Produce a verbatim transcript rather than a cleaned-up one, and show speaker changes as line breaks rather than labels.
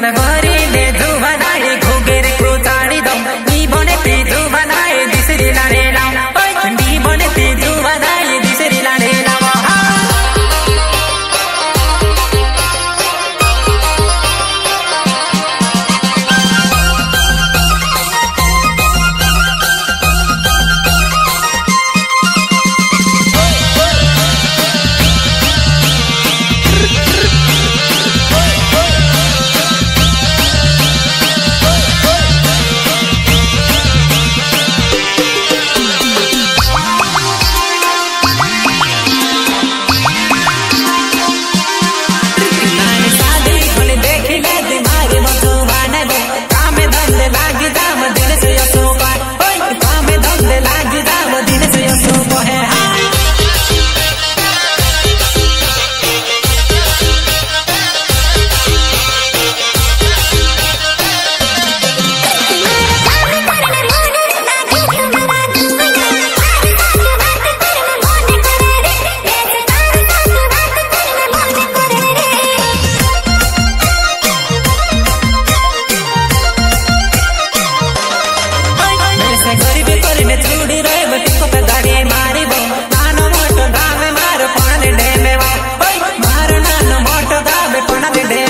मन भरी ले धु बनाए घोगेर क्रोताड़ी दम नी बने ते धु बनाए दिसरी लाड़े लाम नी बने ते धु बनाए दिसरी लाड़े लाम मारो नानो मोटो दाबे पण दे